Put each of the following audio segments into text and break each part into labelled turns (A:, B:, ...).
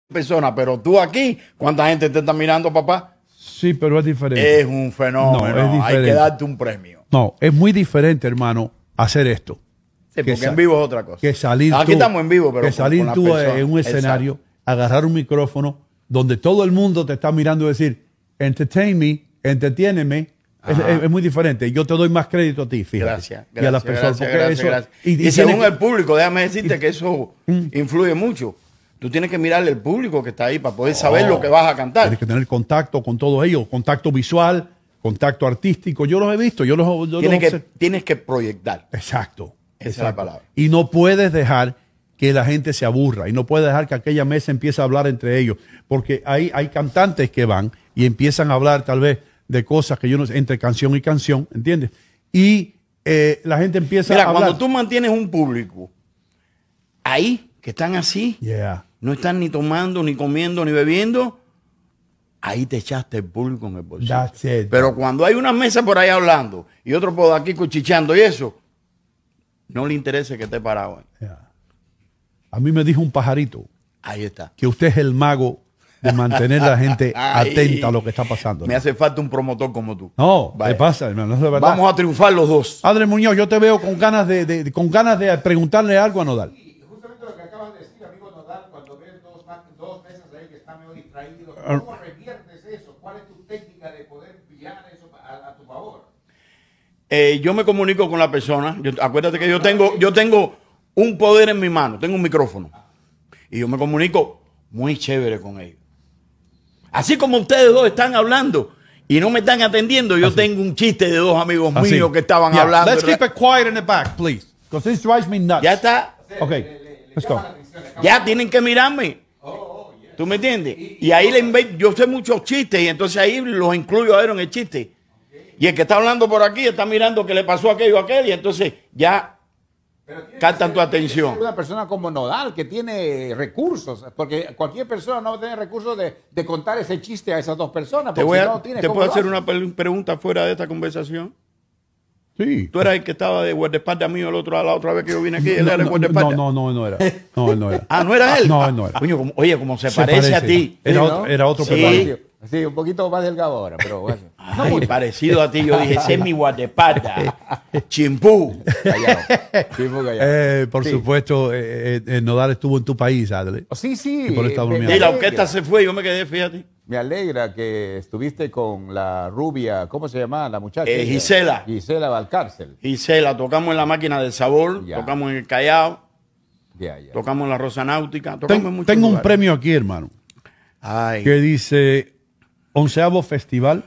A: personas, pero tú aquí, ¿cuánta gente te está mirando, papá?
B: Sí, pero es diferente.
A: Es un fenómeno.
B: No, es diferente.
A: Hay que darte un premio.
B: No, es muy diferente, hermano, hacer esto.
A: Sí, porque en vivo es otra cosa.
B: Que salir
A: aquí
B: tú,
A: estamos en vivo, pero
B: que salir
A: con
B: tú
A: personas.
B: en un escenario,
A: Exacto.
B: agarrar un micrófono donde todo el mundo te está mirando y decir, entertain me, entretiéneme. Es muy diferente. Yo te doy más crédito a ti, fíjate.
A: Gracias.
B: Y a las personas.
A: Gracias. Y según el público, déjame decirte que eso influye mucho. Tú tienes que mirarle al público que está ahí para poder saber lo que vas a cantar. Tienes
B: que tener contacto con todos ellos, contacto visual, contacto artístico. Yo los he visto.
A: Tienes que proyectar.
B: Exacto.
A: Esa es la palabra.
B: Y no puedes dejar que la gente se aburra. Y no puedes dejar que aquella mesa empiece a hablar entre ellos. Porque hay cantantes que van y empiezan a hablar tal vez de cosas que yo no sé, entre canción y canción, ¿entiendes? Y la gente empieza a hablar.
A: Mira, cuando tú mantienes un público ahí, que están así, no están ni tomando, ni comiendo, ni bebiendo, ahí te echaste el público en el bolsillo.
B: That's it.
A: Pero cuando hay una mesa por ahí hablando y otro por aquí cuchicheando y eso, no le interesa que esté parado.
B: A mí me dijo un pajarito.
A: Ahí está.
B: Que usted es el mago de mantener a la gente atenta a lo que está pasando.
A: Me hace falta un promotor como tú.
B: No, ¿qué pasa, hermano? No es verdad.
A: Vamos a triunfar los dos.
B: Adri Muñoz, yo te veo con ganas de preguntarle algo a Nodal.
C: Y justamente lo que acabas de decir, amigo Nodal, cuando ves dos mesas ahí que están medio distraídos, ¿cómo reviertes eso? ¿Cuál es tu técnica de poder pillar eso a tu favor?
A: Yo me comunico con la persona. Acuérdate que yo tengo un poder en mi mano, tengo un micrófono. Y yo me comunico muy chévere con ellos. Así como ustedes dos están hablando y no me están atendiendo, yo tengo un chiste de dos amigos míos que estaban hablando.
B: Let's keep it quiet in the back, please. Because this drives me nuts.
A: Ya está.
B: Okay, let's go.
A: Ya tienen que mirarme. ¿Tú me entiendes? Y ahí yo sé muchos chistes y entonces ahí los incluyo a ver en el chiste. Y el que está hablando por aquí está mirando que le pasó aquello a aquel y entonces ya captan tu atención.
C: Una persona como Nodal que tiene recursos, porque cualquier persona no va a tener recursos de contar ese chiste a esas dos personas.
A: ¿Te puedo hacer una pregunta fuera de esta conversación?
B: Sí.
A: ¿Tú eras el que estaba de guardaespaldas mío la otra vez que yo vine aquí? ¿Él era el guardaespaldas?
B: No era. No, él no era.
A: Ah, ¿no era él?
B: No, él no era.
A: Coño, oye, como se parece a ti.
B: Era otro
A: personaje.
C: Sí, un poquito más delgado ahora, pero bueno.
A: No muy parecido a ti. Yo dije, ese es mi guardaespaldas. Chimpú.
B: Por supuesto, Nodal estuvo en tu país, Adle.
C: Sí.
A: Y la orquesta se fue, yo me quedé, fíjate.
C: Me alegra que estuviste con la rubia, ¿cómo se llama la muchacha?
A: Gisela.
C: Gisela Valcárcel.
A: Gisela, tocamos en la Máquina del Sabor, tocamos en el Callao, tocamos en la Rosa Náutica.
B: Tengo un premio aquí, hermano, que dice 11º Festival,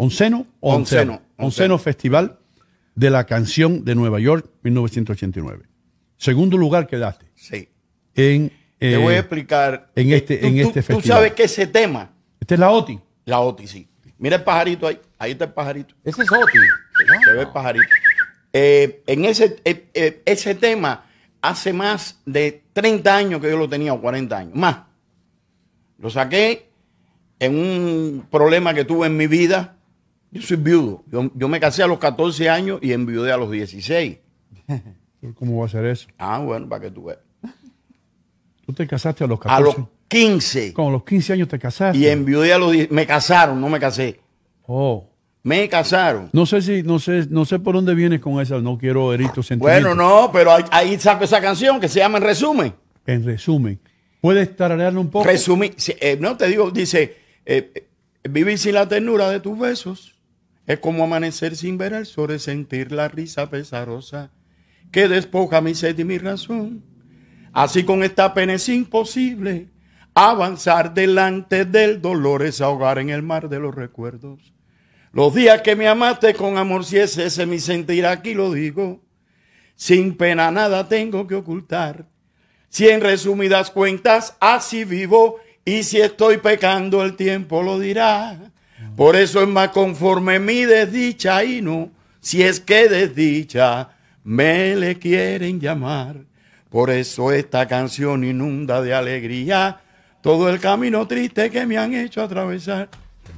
B: Onceno Festival de la Canción de Nueva York, 1989. Segundo lugar quedaste.
A: Sí.
B: Te
A: voy a explicar.
B: En este festival.
A: Tú sabes que ese tema.
B: Este es la OTI.
A: La OTI, sí. Mira el pajarito ahí. Ahí está el pajarito.
C: Ese es OTI.
A: Se ve el pajarito. En ese tema, hace más de 30 años que yo lo tenía, o 40 años. Más. Lo saqué en un problema que tuve en mi vida. Yo soy viudo. Yo me casé a los 14 años y enviudé a los 16.
B: ¿Cómo va a ser eso?
A: Ah, bueno, para que tú veas.
B: ¿Tú te casaste a los 14?
A: A los 15.
B: Con los 15 años te casaste.
A: Y enviudé a los 10. Me casaron, no me casé.
B: Oh.
A: Me casaron.
B: No sé por dónde vienes con esa. No quiero herir tus sentimientos.
A: Bueno, no, pero ahí saco esa canción que se llama En Resumen.
B: En resumen. ¿Puedes tararearlo un poco?
A: Resumen. No te digo, dice, vivir sin la ternura de tus besos es como amanecer sin ver el sol, sentir la risa pesarosa que despoja mi sed y mi razón. Así con esta pena es imposible avanzar delante del dolor, es ahogar en el mar de los recuerdos. Los días que me amaste con amor, si es ese mi sentir, aquí lo digo. Sin pena nada tengo que ocultar. Si en resumidas cuentas así vivo, y si estoy pecando el tiempo lo dirá. Por eso es más conforme mi desdicha y no, si es que desdicha me le quieren llamar. Por eso esta canción inunda de alegría todo el camino triste que me han hecho atravesar.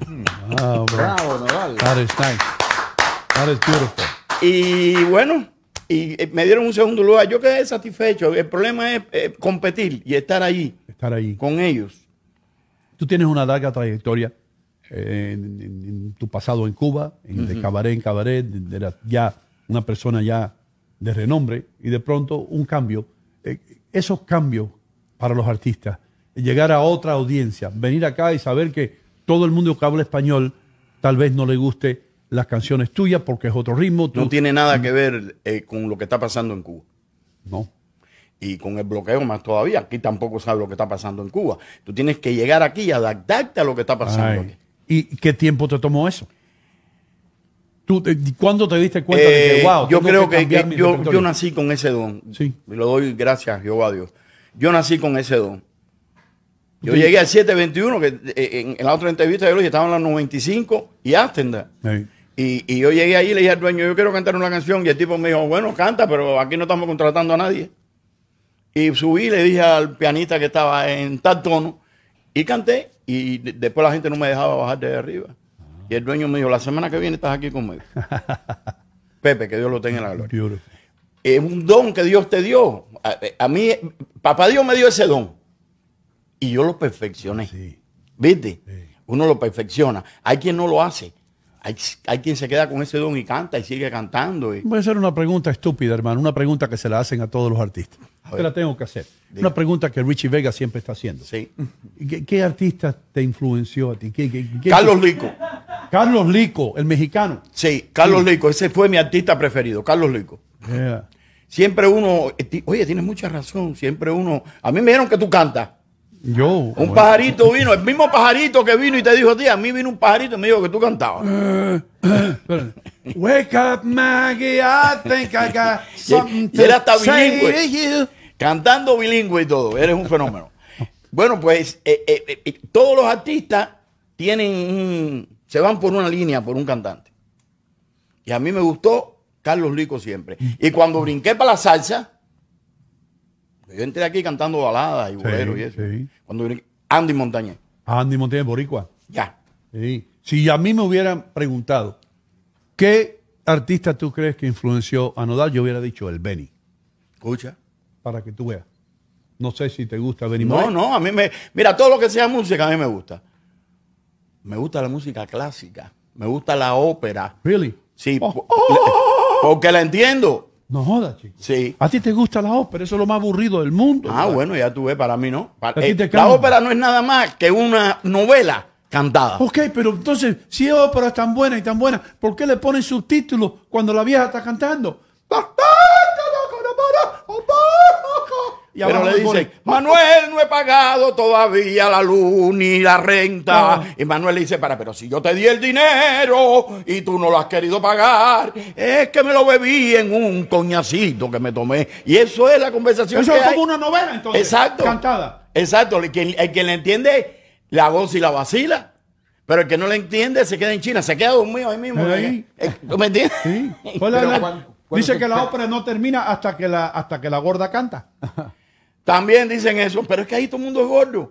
C: Bravo, Nodal.
B: That is nice. That is beautiful.
A: Y bueno, y me dieron un segundo lugar. Yo quedé satisfecho. El problema es competir y estar ahí.
B: Estar ahí.
A: Con ellos.
B: Tú tienes una larga trayectoria en tu pasado en Cuba, de cabaret en cabaret, eras ya una persona ya de renombre y de pronto un cambio. Esos cambios para los artistas, llegar a otra audiencia, venir acá y saber que todo el mundo que habla español tal vez no le guste las canciones tuyas porque es otro ritmo.
A: No tiene nada que ver con lo que está pasando en Cuba.
B: No.
A: Y con el bloqueo más todavía. Aquí tampoco sabe lo que está pasando en Cuba. Tú tienes que llegar aquí y adaptarte a lo que está pasando aquí.
B: ¿Y qué tiempo te tomó eso? ¿Cuándo te diste cuenta de que, wow,
A: yo creo que
B: yo
A: yo nací con ese don.
B: Sí.
A: Y lo doy gracias a Jehová Dios. Yo nací con ese don. Yo llegué al 721, que en la otra entrevista yo le dije, estaban en los 95 y Ástenda. Y yo llegué ahí y le dije al dueño, yo quiero cantar una canción. Y el tipo me dijo, bueno, canta, pero aquí no estamos contratando a nadie. Y subí y le dije al pianista que estaba en tal tono y canté. Y después la gente no me dejaba bajar de arriba. Y el dueño me dijo, la semana que viene estás aquí conmigo. Pepe, que Dios lo tenga en la gloria. Es un don que Dios te dio. A mí, papá Dios me dio ese don. Y yo lo perfeccioné.
B: Sí.
A: ¿Viste?
B: Sí.
A: Uno lo perfecciona. Hay quien no lo hace. Hay quien se queda con ese don y canta y sigue cantando.
B: Voy a hacer una pregunta estúpida, hermano. Una pregunta que se la hacen a todos los artistas. Te la tengo que hacer.
A: Diga.
B: Una pregunta que Richie Vega siempre está haciendo.
A: Sí.
B: ¿Qué artista te influenció a ti?
A: Carlos Lico.
B: Carlos Lico, el mexicano.
A: Sí, Carlos Lico. Ese fue mi artista preferido, Carlos Lico.
B: Yeah.
A: Siempre uno... Oye, tienes mucha razón. Siempre uno... A mí me dijeron que tú cantas. Un pajarito vino, el mismo pajarito que vino y te dijo, tía, a mí vino un pajarito y me dijo que tú cantabas.
B: Wake up, Maggie, I think I got something
A: Y él hasta
B: to say
A: bilingüe.
B: to you.
A: Cantando bilingüe y todo. Eres un fenómeno. Bueno, pues todos los artistas se van por una línea, por un cantante. Y a mí me gustó Carlos Lico siempre. Y cuando brinqué para la salsa, yo entré aquí cantando baladas y boleros y eso.
B: Sí.
A: Cuando brinqué, Andy Montañez.
B: Andy Montañez Boricua.
A: Ya.
B: Sí. Si a mí me hubieran preguntado ¿qué artista tú crees que influenció a Nodal? Yo hubiera dicho el Benny.
A: Escucha.
B: Para que tú veas. No sé si te gusta Benny
A: No,
B: Moré.
A: no, a mí mira, todo lo que sea música a mí me gusta. Me gusta la música clásica. Me gusta la ópera.
B: Really?
A: Sí, porque la entiendo.
B: No jodas, chico.
A: Sí.
B: A ti te gusta la ópera, eso es lo más aburrido del mundo.
A: Ah,
B: ¿verdad?
A: bueno, ya tú ves, para mí no.
B: ¿A ti te
A: La
B: cambia?
A: ópera no es nada más que una novela cantada.
B: Ok, pero entonces, si es ópera tan buena y tan buena, ¿por qué le ponen subtítulos cuando la vieja está cantando? Y
A: Pero
B: abajo
A: le
B: le
A: dicen,
B: ponen,
A: Manuel, no he pagado todavía la luz ni la renta.
B: No.
A: Y Manuel le dice, pero si yo te di el dinero y tú no lo has querido pagar, es que me lo bebí en un coñacito que me tomé. Y eso es la conversación
B: eso
A: que
B: es
A: hay.
B: como una novela, entonces.
A: Exacto.
B: Cantada.
A: Exacto. El que le entiende, la goza y la vacila. Pero el que no le entiende se queda en China, se queda dormido ahí mismo.
B: Ahí.
A: ¿Tú me entiendes?
B: Sí.
C: Pero
B: Dice que la ópera no termina hasta que la gorda canta.
A: También dicen eso, pero es que ahí todo el mundo es gordo.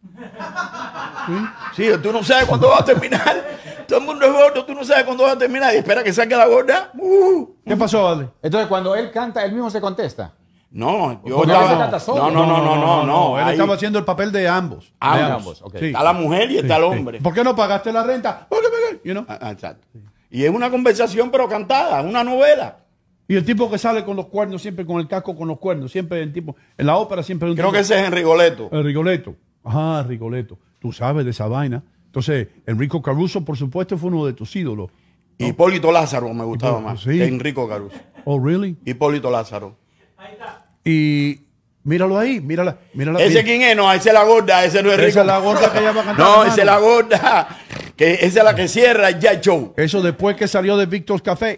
A: Sí, tú no sabes cuándo va a terminar. Todo el mundo es gordo, tú no sabes cuándo va a terminar. Y espera que salga la gorda.
B: ¿Qué pasó, Ale?
C: Entonces, cuando él canta, él mismo se contesta.
A: No, yo
C: Porque
A: estaba-
C: a veces canta solo.
A: no.
B: Él
A: Ahí
B: estaba haciendo el papel de ambos.
A: ambos.
B: De
C: ambos, ok.
B: Sí.
A: está la mujer y está el hombre.
B: ¿Por qué no pagaste la renta? You know?
A: Exacto. Y es una conversación, pero cantada, una novela.
B: Y el tipo que sale con los cuernos, siempre con el casco con los cuernos, siempre el tipo, en la ópera siempre hay un
A: Creo
B: tipo-
A: que ese es Henry Goleto.
B: El Rigoletto. Ajá, Rigoletto. Tú sabes de esa vaina. Entonces, Enrico Caruso, por supuesto, fue uno de tus ídolos.
A: Hipólito Lázaro me gustaba
B: Hipólito,
A: más
B: sí.
A: que Enrico Caruso.
B: Oh, really?
A: Hipólito Lázaro.
B: Y míralo ahí, mírala.
A: ¿Ese quién es? No, esa es la gorda, ese no es Rico.
B: Esa es la gorda que ella va a cantar,
A: No,
B: hermano.
A: esa es la gorda. Que esa es la que cierra el Jazz Show.
B: Eso después que salió de Victor's Café.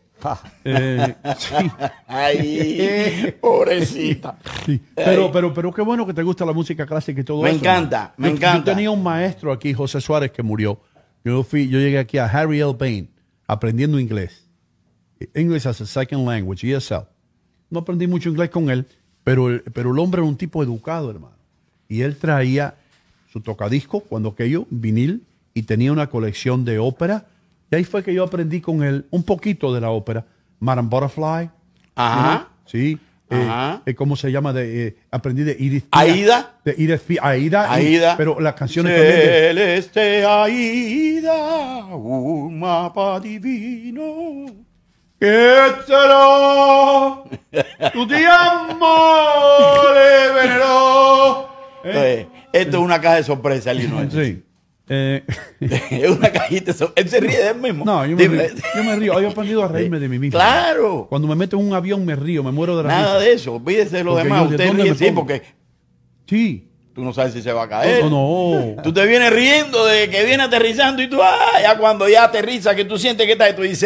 B: Sí.
A: Ay, pobrecita.
B: Sí. Pero qué bueno que te gusta la música clásica y todo
A: Me
B: eso.
A: encanta, me
B: Yo
A: encanta.
B: tenía un maestro aquí, José Suárez, que murió. Yo llegué aquí a Harry L. Bain aprendiendo inglés. English as a second language, ESL. No aprendí mucho inglés con él, pero el hombre era un tipo educado, hermano. Y él traía su tocadisco, cuando aquello, vinil, y tenía una colección de ópera. Y ahí fue que yo aprendí con él un poquito de la ópera. Madame Butterfly.
A: Ajá.
B: Sí. ¿cómo se llama? Aprendí de Edith
A: Aida.
B: De Aida.
A: Aida.
B: Pero las canciones también de...
A: Celeste Aida, un mapa divino.
B: ¿Qué será? Tu te amo, le venero.
A: Esto es una caja de sorpresa, Lino.
B: Sí.
A: Es una cajita de sorpresa. Él se ríe de él mismo.
B: No, yo me río. Yo he aprendido a reírme de mí mismo.
A: Claro.
B: Cuando me meto en un avión me río, me muero de la
A: Nada
B: risa.
A: de eso. Olvídese de lo
B: Porque
A: demás.
B: yo, ¿de
A: Usted
B: dónde
A: ríe
B: me
A: sí,
B: pongo?
A: porque
B: Sí.
A: tú no sabes si se va a caer.
B: No.
A: Tú te vienes riendo de que viene aterrizando y tú, ya cuando ya aterriza, que tú sientes que estás, tú dices,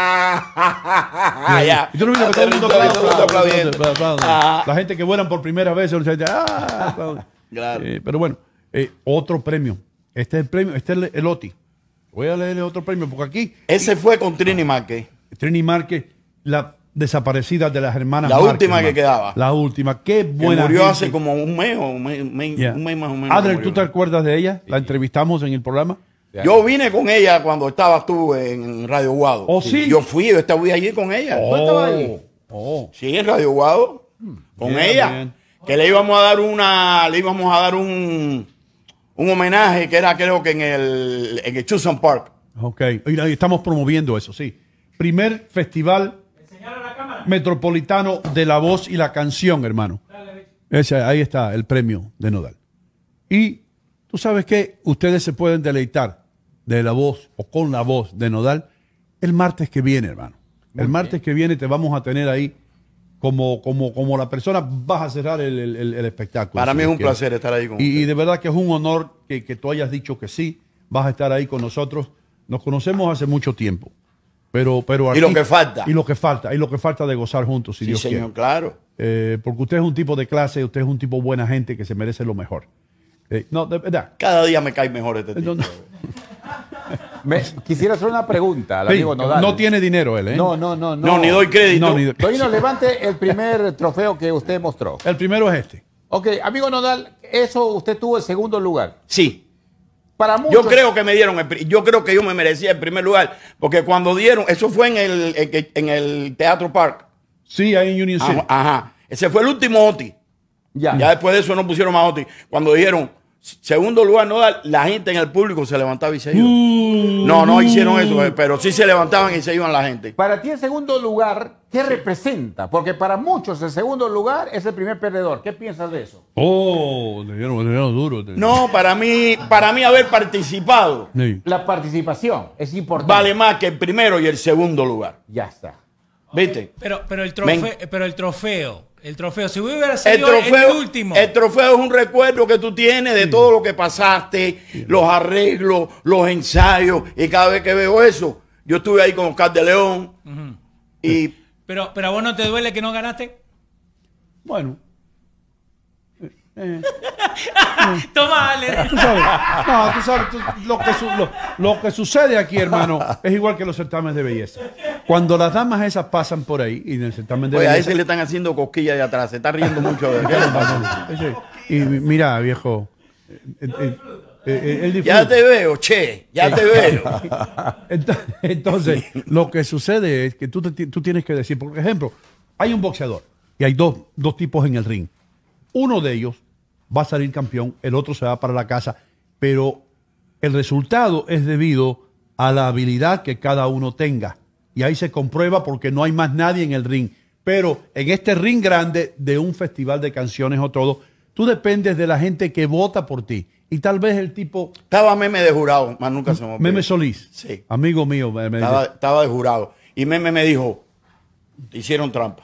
A: ya.
B: Y tú no viste que todo el mundo
A: Aterrizó y todo el mundo aplaudiendo.
B: aplaude.
A: Ah.
B: La gente que vuelan por primera vez, aplaude.
A: Claro.
B: Pero bueno, otro premio. Este es el premio, este es el OTI. Voy a leerle otro premio, porque aquí
A: Ese fue con Trini Márquez.
B: Trini Márquez, la desaparecida de las hermanas
A: La
B: Márquez,
A: última que
B: hermano.
A: quedaba.
B: La última. Qué
A: Que
B: buena
A: murió
B: gente.
A: hace como un mes o un mes
B: Yeah.
A: más o menos.
B: Adriel,
A: que
B: ¿tú te
A: murió.
B: acuerdas de ella? La entrevistamos en el programa.
A: Yo vine con ella cuando estabas tú en Radio Guado.
B: ¿Oh, sí?
A: Yo estaba allí con ella.
B: Oh.
A: estaba ahí?
B: Oh.
A: Sí, en Radio Guado. Con
B: Bien,
A: ella.
B: bien.
A: Que le íbamos a dar un homenaje que era creo que en el Chuson Park.
B: Ok. Y estamos promoviendo eso, sí. Primer festival metropolitano de la voz y la canción, hermano. Ahí está el premio de Nodal. Y tú sabes que ustedes se pueden deleitar de la voz o con la voz de Nodal el martes que viene, hermano. El martes que viene te vamos a tener ahí como la persona, vas a cerrar el espectáculo.
A: Para
B: si
A: mí es
B: Dios
A: un
B: quiere.
A: placer estar ahí con
B: Y
A: usted.
B: de verdad que es un honor que tú hayas dicho que sí, vas a estar ahí con nosotros. Nos conocemos hace mucho tiempo. Pero
A: Y lo que falta.
B: Y lo que falta de gozar juntos, si
A: Sí,
B: Dios
A: señor,
B: quiere.
A: claro.
B: Porque usted es un tipo de clase, usted es un tipo buena gente que se merece lo mejor. No, de verdad.
A: Cada día me cae mejor este tipo.
B: No,
C: Quisiera hacer una pregunta al
B: Sí,
C: amigo Nodal.
B: no tiene dinero él, ¿eh?
C: No.
A: No, ni doy crédito.
B: No, ni doy-
C: Doino, levante el primer trofeo que usted mostró.
B: El primero es este.
C: Ok, amigo Nodal, eso usted tuvo el segundo lugar.
A: Sí.
C: Para muchos,
A: Yo creo que me dieron, yo creo que yo me merecía el primer lugar, porque cuando dieron, eso fue en el Teatro Park.
B: Sí, ahí en Union City.
A: Ajá. Ese fue el último OTI.
C: ya.
A: Ya después de eso no pusieron más OTI. Cuando dijeron segundo lugar, no, la gente en el público se levantaba y se iba. No hicieron eso, pero sí se levantaban y se iban la gente.
C: Para ti el segundo lugar, ¿qué representa? Porque para muchos el segundo lugar es el primer perdedor. ¿Qué piensas de eso?
B: Oh, le dieron duro.
A: No, para mí haber participado
B: Sí.
C: La participación es importante.
A: vale más que el primero y el segundo lugar.
C: Ya está.
A: ¿Viste?
D: Pero el
A: Ven.
D: trofeo, si hubiera
A: El
D: sido
A: trofeo,
D: el último.
A: el trofeo es un recuerdo que tú tienes de todo lo que pasaste, los arreglos, los ensayos. Y cada vez que veo eso, yo estuve ahí con Oscar de León. Y
D: Pero a vos no te duele que no ganaste.
B: Bueno.
D: Toma, Ale.
B: Tú sabes, lo que sucede aquí, hermano, es igual que los certámenes de belleza. Cuando las damas esas pasan por ahí, y en el certamen de
A: oye, a
B: belleza...
A: ese le están haciendo cosquillas de atrás. Se está riendo mucho de él.
B: Y mira, viejo, él disfruta.
A: Ya te veo, che. Ya te veo.
B: Entonces, lo que sucede es que tú tienes que decir, por ejemplo, hay un boxeador y hay dos tipos en el ring. Uno de ellos va a salir campeón, el otro se va para la casa, pero el resultado es debido a la habilidad que cada uno tenga. Y ahí se comprueba porque no hay más nadie en el ring. Pero en este ring grande de un festival de canciones o todo, tú dependes de la gente que vota por ti. Y tal vez el tipo...
A: Estaba Meme de jurado, más nunca se me olvidó.
B: Meme Solís,
A: Sí.
B: amigo mío, me dice,
A: Estaba de jurado. Y Meme me dijo, te hicieron trampa.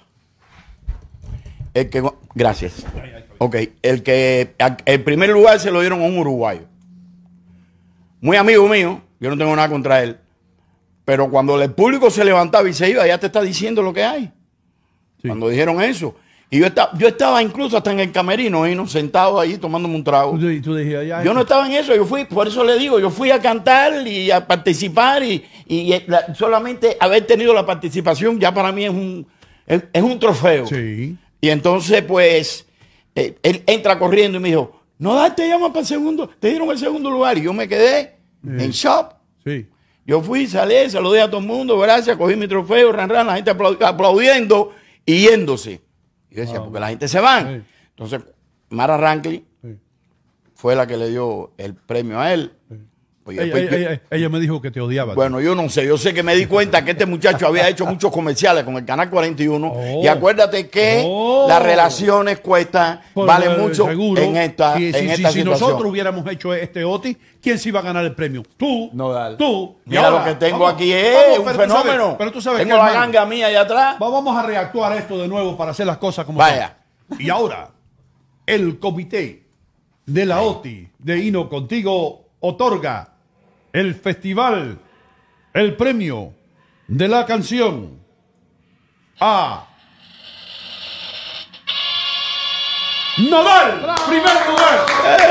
A: Gracias. Ok, el primer lugar se lo dieron a un uruguayo. Muy amigo mío, yo no tengo nada contra él. Pero cuando el público se levantaba y se iba, ya te está diciendo lo que hay.
B: Sí.
A: Cuando dijeron eso. Y yo estaba incluso hasta en el camerino, sentado ahí tomándome un trago.
B: tú dijiste, ya,
A: Yo no estaba en eso, por eso le digo, yo fui a cantar y a participar y solamente haber tenido la participación ya para mí es un trofeo.
B: Sí.
A: Y entonces, pues, él entra corriendo y me dijo, no, te llaman para el segundo, te dieron el segundo lugar. Y yo me quedé en shock.
B: Sí.
A: Yo fui, salí, saludé a todo el mundo, gracias, cogí mi trofeo, la gente aplaudiendo y yéndose. Y yo decía, porque la gente se van.
B: Sí.
A: Entonces, Mara Ranklin
B: Sí.
A: fue la que le dio el premio a él. Pues después
B: Ella me dijo que te odiaba.
A: bueno, yo no sé, yo sé que me di cuenta que este muchacho había hecho muchos comerciales con el Canal 41
B: Oh.
A: y acuérdate que
B: Oh.
A: las relaciones cuestan,
B: Pues,
A: valen mucho
B: seguro.
A: en esta,
B: Si
A: en esta
B: si
A: situación.
B: nosotros hubiéramos hecho este OTI, ¿quién se iba a ganar el premio? Tú.
E: Nodal.
B: Tú. Y
A: Mira
B: ahora,
A: lo que tengo
B: vamos,
A: aquí es
B: vamos,
A: un
B: pero tú sabes-
A: fenómeno.
B: pero tú sabes
A: tengo
B: que,
A: la
B: hermano,
A: ganga mía allá atrás.
B: vamos a reactuar esto de nuevo para hacer las cosas como
A: Vaya.
B: son. Y ahora, el comité de la OTI de Hino Contigo otorga el festival, el premio de la canción a Nodal, primer lugar.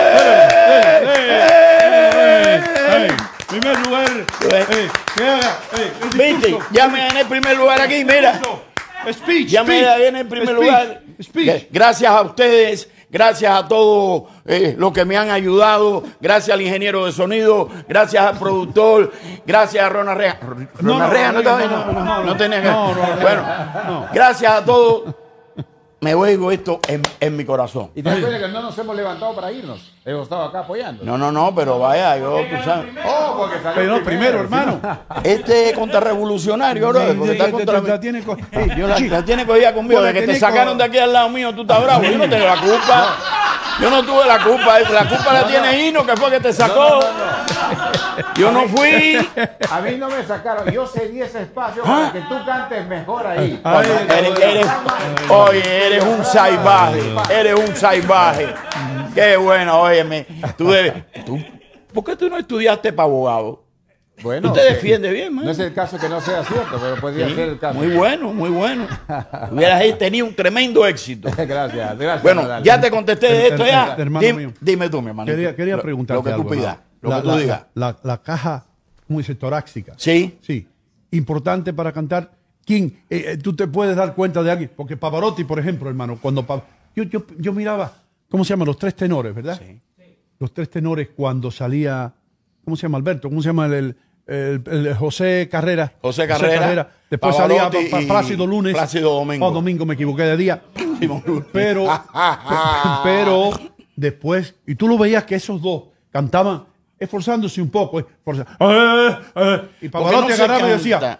B: Primer lugar. Que haga, el
A: Viste,
B: discurso.
A: ya me gané el primer lugar aquí, mira.
B: Speech,
A: Ya me
B: speech,
A: gané el primer
B: speech,
A: lugar.
B: speech.
A: Gracias a ustedes, gracias a todos los que me han ayudado, gracias al ingeniero de sonido, gracias al productor, gracias a Ronald Rea. ¿Ronald Rea no estaba ahí? No tenía que. Bueno, gracias a todos. Me oigo esto en mi corazón.
E: Y te das cuenta que no nos hemos levantado para irnos. Hemos estado acá apoyando.
A: No, pero vaya, yo, tú sabes.
E: Oh, porque salió
B: Pero primero, hermano.
A: Este es contrarrevolucionario, bro. Porque está contra mí.
B: La tiene co-
A: Yo la tiene cogida conmigo.
B: Pues la
A: De que te
B: tiene
A: sacaron
B: co-
A: de aquí al lado mío, tú estás bravo. Yo no tengo la culpa. Yo no tuve la culpa. La culpa la tiene Hino, que fue que te sacó. Yo no fui.
E: A mí no me sacaron. Yo cedí ese espacio para que tú cantes mejor ahí.
B: Ay,
A: Oye, eres un salvaje. Eres un salvaje. Qué bueno, óyeme. ¿Por qué tú no estudiaste para abogado?
E: Bueno,
A: Tú te defiendes bien, man.
E: no es el caso que no sea cierto, pero podría ser el caso.
A: Muy bueno, muy bueno. Hubieras tenido un tremendo éxito.
E: Gracias.
A: Bueno,
E: Nodal.
A: ya te contesté de esto ya.
B: Hermano mío.
A: Dime tú, mi hermano.
B: Quería preguntarte
A: Lo que tú
B: algo,
A: pidas,
B: hermano.
A: lo que tú digas.
B: La caja, ¿cómo dice? Torácica.
A: Sí.
B: Sí. Importante para cantar. ¿Quién? Tú te puedes dar cuenta de alguien. Porque Pavarotti, por ejemplo, hermano, cuando yo miraba, ¿cómo se llama? Los tres tenores, ¿verdad?
A: Sí.
B: Los tres tenores cuando salía, ¿cómo se llama Alberto? ¿Cómo se llama el José Carrera?
A: José Carrera,
B: Después
A: Pavarotti
B: salía
A: y
B: Plácido Lunes.
A: Plácido Domingo.
B: Oh, Domingo, me equivoqué de día. Pero después, y tú lo veías que esos dos cantaban esforzándose un poco. Y Pavarotti
A: no se
B: agarraba y
A: canta?
B: decía...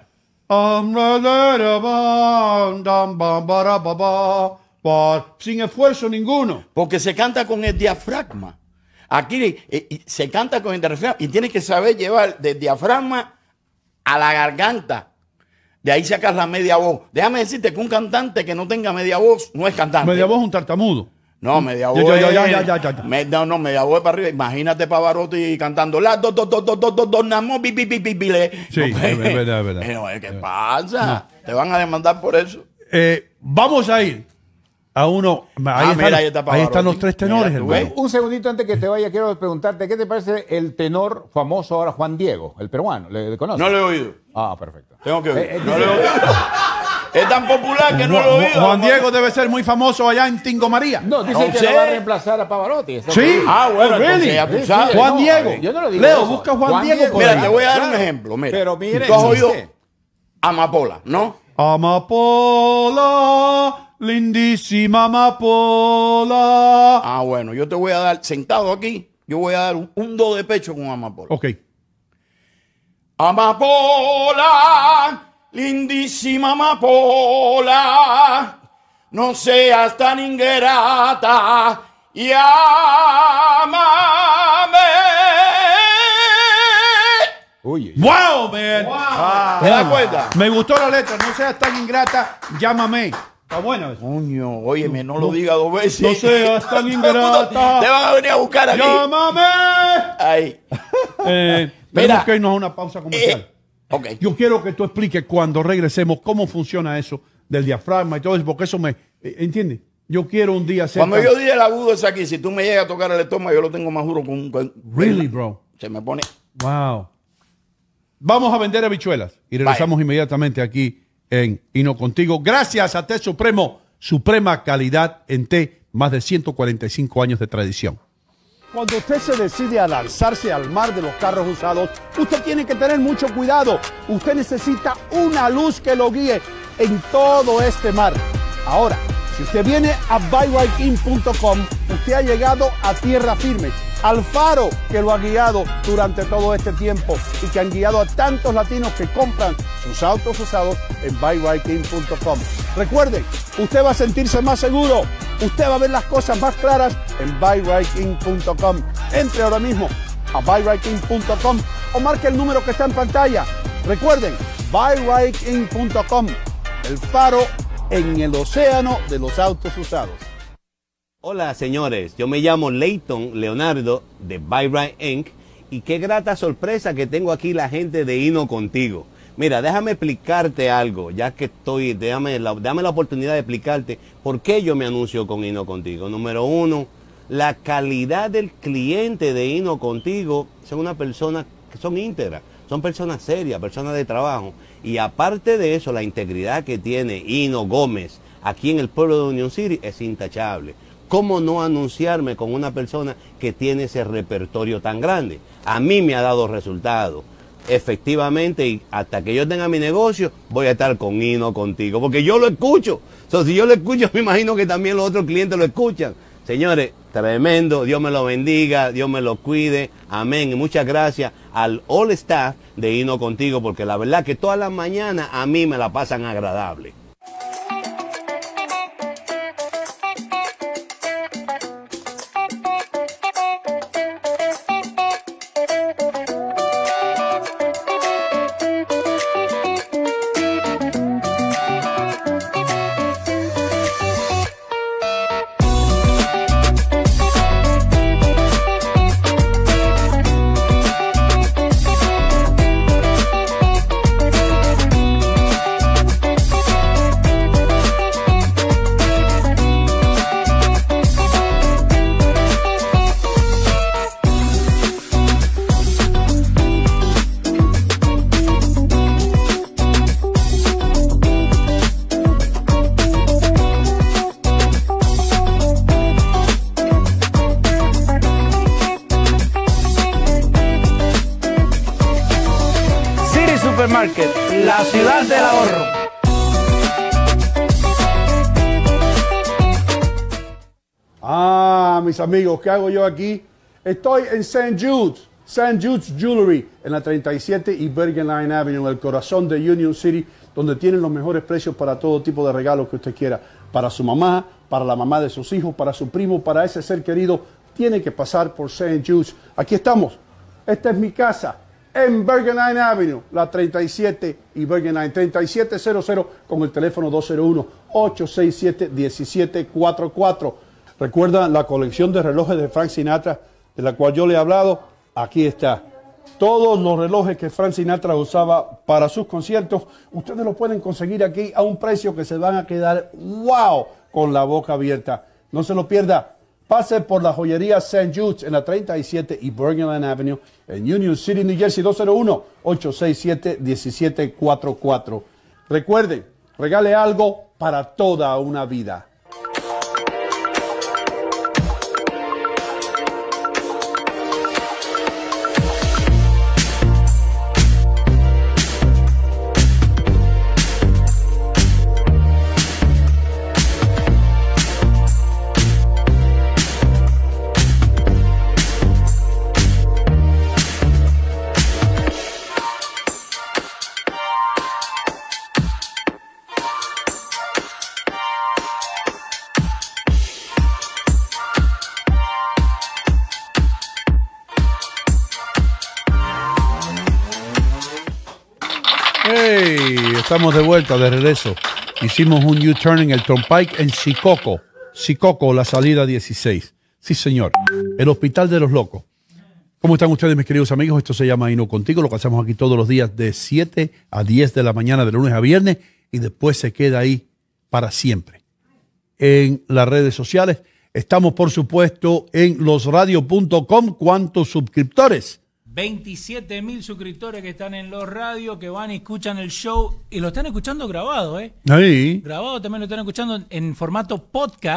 B: sin esfuerzo ninguno.
A: Porque se canta con el diafragma. Aquí se canta con el diafragma y tienes que saber llevar del diafragma a la garganta. De ahí sacas la media voz. Déjame decirte que un cantante que no tenga media voz no es cantante.
B: Media voz un tartamudo.
A: No, media voz. No, media voz para arriba. Imagínate Pavarotti cantando la namo bile.
B: Sí, es verdad.
A: ¿Qué pasa? Te van a demandar por eso.
B: Vamos a ir a uno.
A: Mira, ahí está
B: ahí
A: Pavarotti.
B: están los tres tenores,
A: Mira, tú
B: hermano.
A: ves.
E: Un segundito antes que te vaya, quiero preguntarte, ¿qué te parece el tenor famoso ahora Juan Diego, el peruano? ¿Le conoces?
A: No lo he oído.
E: Ah, perfecto.
A: Tengo que oír. No
E: dice-
A: lo he oído. Es tan popular que no lo he oído.
B: Juan Diego debe ser muy famoso allá en Tingo María.
E: No, dice
A: No
E: que
A: sé.
E: lo va a reemplazar a Pavarotti. Eso
B: Sí.
E: fue-
A: Ah, bueno,
B: Oh, really?
A: entonces ya tú
E: Sí,
A: sabes.
E: sí,
B: Juan
E: no,
B: Diego.
E: yo no lo digo
B: Leo,
E: eso.
B: busca Juan Diego por
A: Mira,
B: ahí.
A: te voy a dar un
E: Claro.
A: ejemplo. Mira,
E: Pero mire,
A: tú has oído
E: existe.
A: Amapola, ¿no?
B: Amapola, lindísima amapola.
A: Ah, bueno, yo te voy a dar, sentado aquí, yo voy a dar un do de pecho con Amapola.
B: Ok.
A: Amapola, lindísima amapola, no seas tan ingrata y ámame.
E: Uy,
B: ¡Wow, man!
A: ¿Te das cuenta?
B: Me gustó la letra. No seas tan ingrata, llámame. Está buena eso.
A: Coño, óyeme, no lo diga dos veces.
B: No seas tan ingrata.
A: Te van a venir a buscar aquí.
B: ¡Llámame!
A: Ahí.
B: Tenemos
A: Mira.
B: que irnos a una pausa comercial.
A: Ok.
B: Yo quiero que tú expliques cuando regresemos cómo funciona eso del diafragma y todo eso, porque eso me... ¿Entiendes? Yo quiero un día hacer...
A: Cuando yo dije el agudo es aquí, si tú me llegas a tocar el estómago, yo lo tengo más duro con
B: Really, bro.
A: Se me pone.
B: Wow. Vamos a vender habichuelas y regresamos inmediatamente aquí en Hino Contigo. Gracias a Té Supremo, suprema calidad en té, más de 145 años de tradición. Cuando usted se decide a lanzarse al mar de los carros usados, usted tiene que tener mucho cuidado. Usted necesita una luz que lo guíe en todo este mar. Ahora, Si usted viene a buyrightinn.com, usted ha llegado a tierra firme, al faro que lo ha guiado durante todo este tiempo y que han guiado a tantos latinos que compran sus autos usados en buyrightinn.com. Recuerden, usted va a sentirse más seguro, usted va a ver las cosas más claras en buyrightinn.com. Entre ahora mismo a buyrightinn.com o marque el número que está en pantalla. Recuerden, buyrightinn.com, el faro en el océano de los autos usados.
F: Hola señores, yo me llamo Leighton Leonardo de Buy Right Inc. y qué grata sorpresa que tengo aquí la gente de Hino Contigo. Mira, déjame explicarte algo, ya que dame la oportunidad de explicarte por qué yo me anuncio con Hino Contigo. Número uno, la calidad del cliente de Hino Contigo son una persona que son íntegras, son personas serias, personas de trabajo. Y aparte de eso, la integridad que tiene Hino Gómez aquí en el pueblo de Union City es intachable. ¿Cómo no anunciarme con una persona que tiene ese repertorio tan grande? A mí me ha dado resultados. Efectivamente, y hasta que yo tenga mi negocio, voy a estar con Hino Contigo, porque yo lo escucho. Si yo lo escucho, me imagino que también los otros clientes lo escuchan. Señores, tremendo, Dios me lo bendiga, Dios me lo cuide, amén. Y muchas gracias al all staff de Hino Contigo, porque la verdad que todas las mañanas a mí me la pasan agradable.
G: Supermarket, la ciudad del ahorro.
B: Mis amigos, ¿qué hago yo aquí? Estoy en St. Jude's Jewelry, en la 37 y Bergen Line Avenue, en el corazón de Union City, donde tienen los mejores precios para todo tipo de regalos que usted quiera. Para su mamá, para la mamá de sus hijos, para su primo, para ese ser querido, tiene que pasar por St. Jude's. Aquí estamos. Esta es mi casa. En Bergen Line Avenue, la 37 y Bergen Line, 3700 con el teléfono 201-867-1744. ¿Recuerdan la colección de relojes de Frank Sinatra de la cual yo le he hablado? Aquí está. Todos los relojes que Frank Sinatra usaba para sus conciertos, ustedes los pueden conseguir aquí a un precio que se van a quedar wow con la boca abierta. No se lo pierda. Pase por la joyería St. Jude's en la 37 y Bergen Line Avenue en Union City, New Jersey, 201-867-1744. Recuerden, regale algo para toda una vida. Hey, estamos de vuelta, de regreso. Hicimos un U-turn en el Turnpike en Sicoco, la salida 16. Sí, señor. El Hospital de los Locos. ¿Cómo están ustedes, mis queridos amigos? Esto se llama Hino Contigo. Lo que hacemos aquí todos los días de 7 a 10 de la mañana, de lunes a viernes, y después se queda ahí para siempre. En las redes sociales estamos, por supuesto, en losradio.com. ¿Cuántos suscriptores?
D: 27,000 suscriptores que están en Los Radios, que van y escuchan el show y lo están escuchando grabado, ¿eh?
B: Ahí.
D: Grabado también lo están escuchando en formato podcast,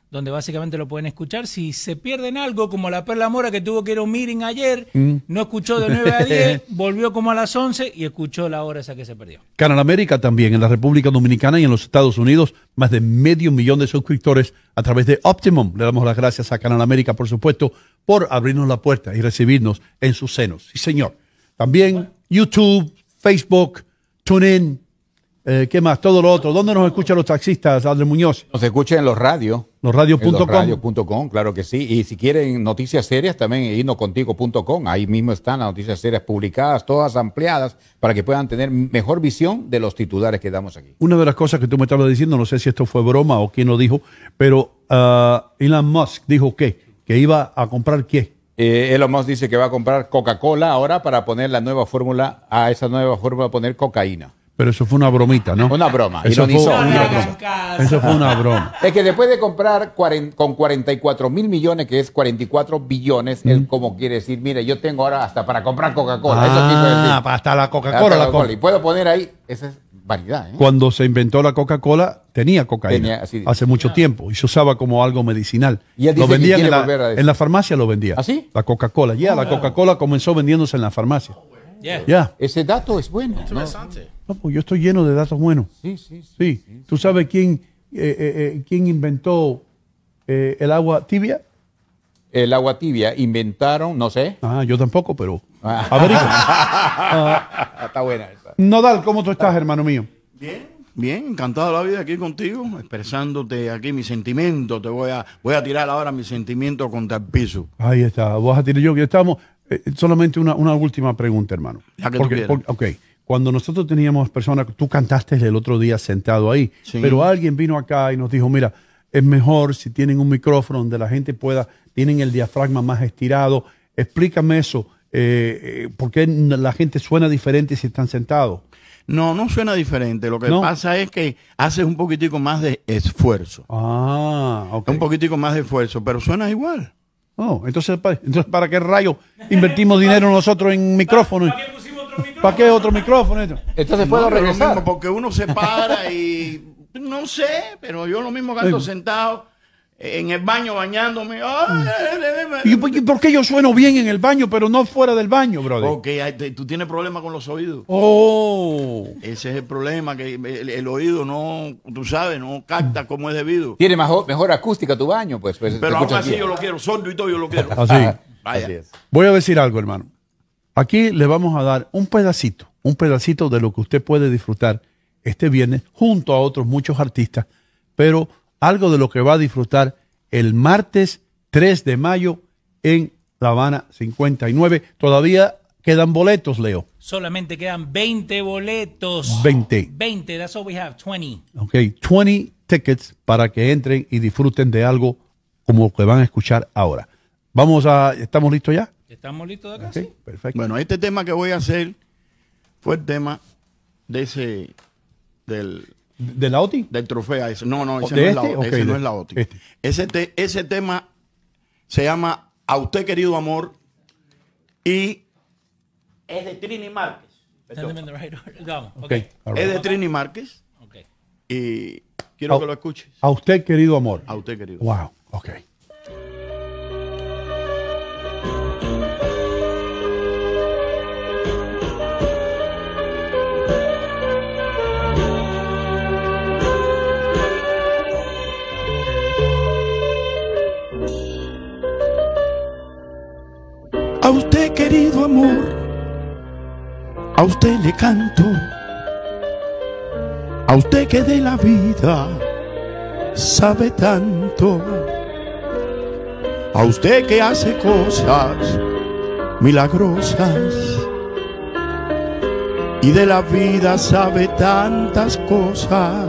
D: donde básicamente lo pueden escuchar. Si se pierden algo, como la Perla Mora que tuvo que ir a un meeting ayer, no escuchó de 9 a 10, volvió como a las 11 y escuchó la hora esa que se perdió.
B: Canal América también, en la República Dominicana y en los Estados Unidos, más de 500,000 de suscriptores a través de Optimum. Le damos las gracias a Canal América, por supuesto, por abrirnos la puerta y recibirnos en sus senos. Sí, señor. También YouTube, Facebook, TuneIn, ¿qué más? Todo lo otro. ¿Dónde nos escuchan los taxistas, Adler Muñoz?
E: Nos escuchan en los radios.
B: Losradios.com.
E: Losradios.com, claro que sí. Y si quieren noticias serias, también inocontigo.com. Ahí mismo están las noticias serias publicadas, todas ampliadas, para que puedan tener mejor visión de los titulares que damos aquí.
B: Una de las cosas que tú me estabas diciendo, no sé si esto fue broma o quién lo dijo, pero Elon Musk dijo que iba a comprar ¿qué?
E: Elon Musk dice que va a comprar Coca-Cola ahora para poner la nueva fórmula, a esa nueva fórmula poner cocaína.
B: Pero eso fue una bromita, ¿no?
E: Una broma.
B: Eso fue
E: ironizó.
B: una broma. Eso fue una broma.
E: Es que después de comprar con 44 mil millones, que es 44 billones, él como quiere decir, mire, yo tengo ahora hasta para comprar Coca-Cola. Eso quiso decir.
B: Hasta la Coca-Cola la compra.
E: Y puedo poner ahí, esa es vanidad.
B: Cuando se inventó la Coca-Cola, tenía cocaína. Hace mucho tiempo. Y se usaba como algo medicinal.
E: Y él dice
B: lo vendían
E: que volver a decir.
B: en la farmacia, lo vendía.
E: ¿Ah, sí?
B: La Coca-Cola. La Coca-Cola comenzó vendiéndose en la farmacia.
E: Ese dato es bueno.
B: No, pues yo estoy lleno de datos buenos. Sí. ¿Tú sabes quién inventó el agua tibia?
E: El agua tibia inventaron, no sé.
B: Yo tampoco, pero averigua.
E: Está buena esa.
B: Nodal, ¿cómo tú estás, hermano mío?
A: Bien, encantado de la vida aquí contigo, expresándote aquí mis sentimientos. Voy a tirar ahora mis sentimientos contra el piso.
B: Ahí está. Vas a tirar yo que estamos. Solamente una última pregunta, hermano.
A: La que tú quieras.
B: Cuando nosotros teníamos personas, tú cantaste el otro día sentado ahí, pero alguien vino acá y nos dijo, mira, es mejor si tienen un micrófono donde la gente tienen el diafragma más estirado. Explícame eso. ¿Por qué la gente suena diferente si están sentados?
A: No suena diferente. Lo que pasa es que haces un poquitico más de esfuerzo. Un poquitico más de esfuerzo, pero suena igual.
B: Entonces, ¿para qué rayo invertimos dinero nosotros en micrófonos? ¿Para qué otro micrófono?
E: Entonces puedo regresar.
A: Lo mismo, porque uno se para y no sé, pero yo lo mismo que ando sentado en el baño bañándome.
B: ¿Y por qué yo sueno bien en el baño, pero no fuera del baño, brother?
A: Porque tú tienes problemas con los oídos. Ese es el problema, que el oído no, tú sabes, no capta como es debido.
E: Tiene mejor acústica tu baño, pues
A: pero aún así yo lo quiero, sordo y todo yo lo quiero.
B: Así.
A: Vaya.
E: Así es.
B: Voy a decir algo, hermano. Aquí le vamos a dar un pedacito de lo que usted puede disfrutar este viernes junto a otros muchos artistas, pero algo de lo que va a disfrutar el martes 3 de mayo en La Habana 59. Todavía quedan boletos, Leo.
D: Solamente quedan 20 boletos.
B: 20,
D: that's all we have, 20.
B: Ok, 20 tickets para que entren y disfruten de algo como lo que van a escuchar ahora. ¿Estamos listos ya?
D: ¿Estamos listos de acá?
B: Okay, perfecto.
A: Bueno, este tema que voy a hacer fue el tema de
B: ¿De la OTI?
A: del trofeo ese. No, ese
B: ¿De
A: no,
B: este?
A: ese no es la OTI. Ese tema se llama A Usted Querido Amor y es de Trini Márquez.
D: Send them in the right order. Vamos,
B: Okay. All right.
A: Es de Trini Márquez
D: Okay.
A: y quiero que lo escuches.
B: A usted, querido amor.
A: A usted, querido.
B: Wow, ok.
A: A usted, querido amor, a usted le canto, a usted que de la vida sabe tanto, a usted que hace cosas milagrosas y de la vida sabe tantas cosas.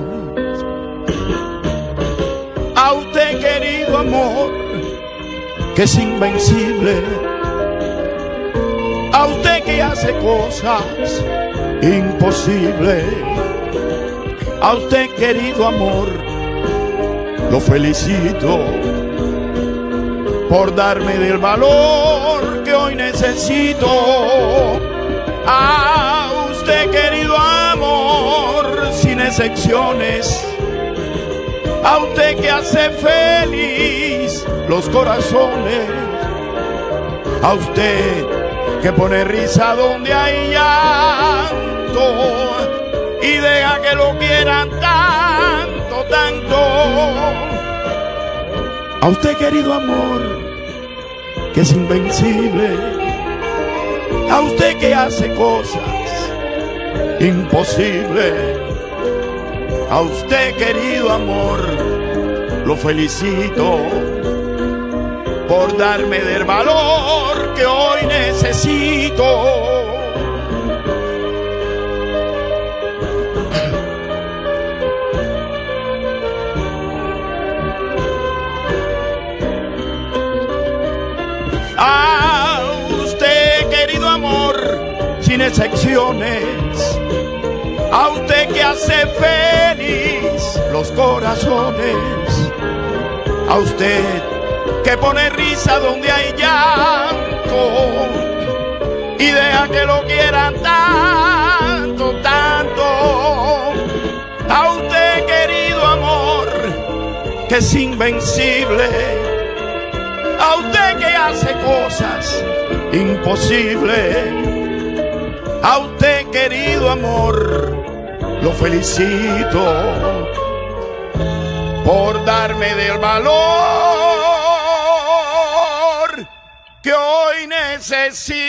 A: A usted, querido amor, que es invencible, a usted que hace cosas imposibles, a usted, querido amor, lo felicito por darme del valor que hoy necesito. A usted, querido amor, sin excepciones, a usted que hace feliz los corazones, a usted que pone risa donde hay llanto y deja que lo quieran tanto, tanto. A usted, querido amor, que es invencible, a usted que hace cosas imposibles, a usted, querido amor, lo felicito por darme del valor que hoy necesito. A usted, querido amor, sin excepciones, a usted que hace feliz los corazones, a usted que pone risa donde hay llanto y deja que lo quieran tanto, tanto. A usted, querido amor, que es invencible, a usted que hace cosas imposibles, a usted, querido amor, lo felicito por darme del valor que hoy necesito.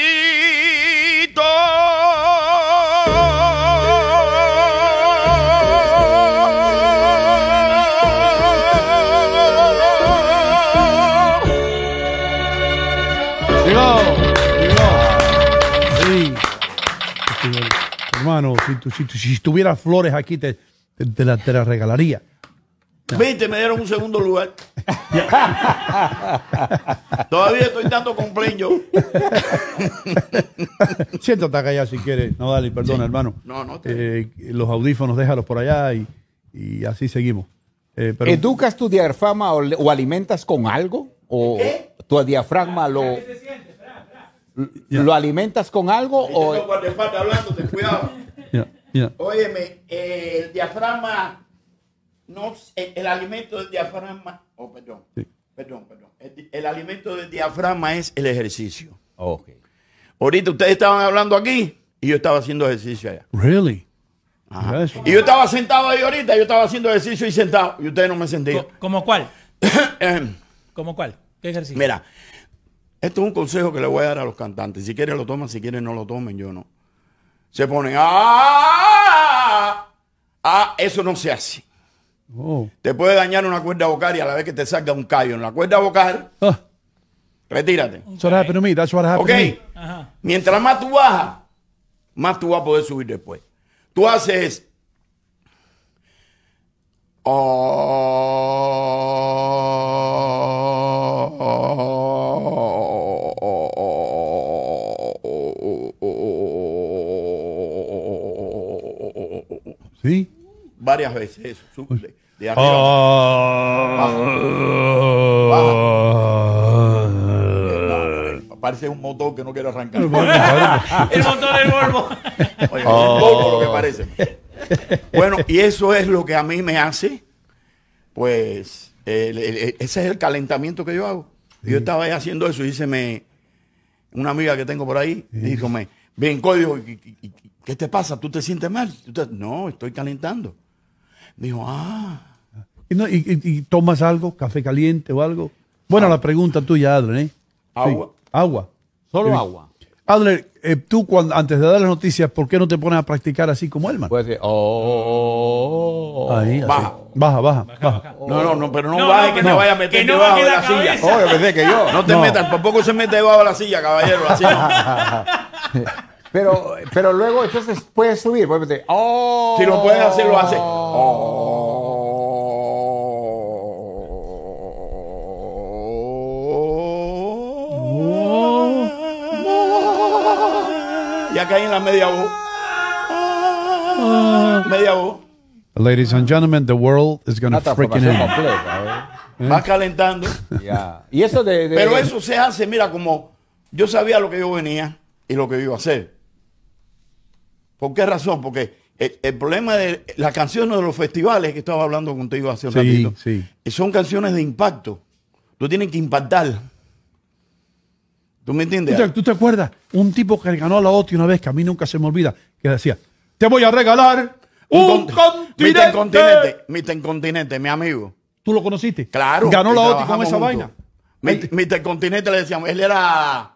B: Sí. Hermano, si tuviera flores aquí, te las regalaría.
A: Viste, me dieron un segundo lugar. Todavía estoy dando complaint yo.
B: Siéntate acá ya si quieres. No, dale, perdona, hermano.
A: No.
B: Los audífonos déjalos por allá y así seguimos. Pero,
E: ¿Educas tu diafragma o alimentas con algo? ¿O tu diafragma lo alimentas con algo?
A: O guardaespaldas hablando, ten cuidado.
B: ya.
A: Óyeme, el diafragma, no, el alimento del diafragma, perdón. El alimento del diafragma es el ejercicio.
E: Okay.
A: Ahorita ustedes estaban hablando aquí y yo estaba haciendo ejercicio allá.
B: Really?
A: Ajá. Y yo estaba sentado ahí ahorita, yo estaba haciendo ejercicio y sentado, y ustedes no me sentían.
D: ¿Cómo cuál? ¿Cómo cuál? ¿Qué ejercicio?
A: Mira, esto es un consejo que le voy a dar a los cantantes. Si quieren lo toman, si quieren no lo tomen, yo no. Se ponen, eso no se hace.
B: Oh.
A: Te puede dañar una cuerda vocal y a la vez que te salga un callo en la cuerda vocal, retírate.
B: That's what happened to me. That's what happened to me.
D: Ajá.
A: Mientras más tú bajas, más tú vas a poder subir después. Tú haces...
B: ¿Sí?
A: Varias veces eso. Sube de arriba. Parece un motor que no quiere arrancar.
D: El motor del Volvo.
A: Oye, un poco lo que parece. Bueno, y eso es lo que a mí me hace, pues, ese es el calentamiento que yo hago. Yo estaba ahí haciendo eso y díceme, una amiga que tengo por ahí, díjome, ven, código, ¿qué te pasa? ¿Tú te sientes mal? No, estoy calentando. Me dijo,
B: ¿Y tomas algo? ¿Café caliente o algo? Bueno, la pregunta tuya, Adler, ¿eh?
A: Agua.
B: Sí, agua.
E: Solo agua.
B: Adler, tú antes de dar las noticias, ¿por qué no te pones a practicar así como él, man?
E: Puede ser.
B: Ahí, así.
A: Baja.
B: Baja.
A: No, pero no baje que te vaya a meter
D: que no
A: debajo
D: baje
A: de
D: la
A: la silla.
D: cabeza.
E: Yo pensé que yo.
A: No te metas, tampoco se mete debajo de la silla, caballero. Así no.
E: Pero luego entonces puedes subir. Puedes decir,
A: Si lo puedes hacer, lo hace. Ya caí en la media voz. Media voz.
B: Ladies and gentlemen, the world is going to
E: Nata,
B: freaking
E: formación
B: end.
E: completa,
A: Va calentando.
E: Ya. Y eso de
A: Pero eso se hace, mira, como yo sabía lo que yo venía y lo que yo iba a hacer. ¿Por qué razón? Porque El problema de las canciones de los festivales que estaba hablando contigo hace un
B: Sí,
A: ratito,
B: sí.
A: son canciones de impacto. Tú tienes que impactar. ¿Tú me entiendes?
B: ¿Tú te acuerdas? Un tipo que ganó a la OTI una vez, que a mí nunca se me olvida, que decía, te voy a regalar un continente.
A: Mr. Continente, mi amigo.
B: ¿Tú lo conociste?
A: Claro.
B: Ganó
A: y
B: la OTI con
A: trabajamos
B: esa
A: juntos.
B: vaina.
A: Mr. Continente le decíamos, él era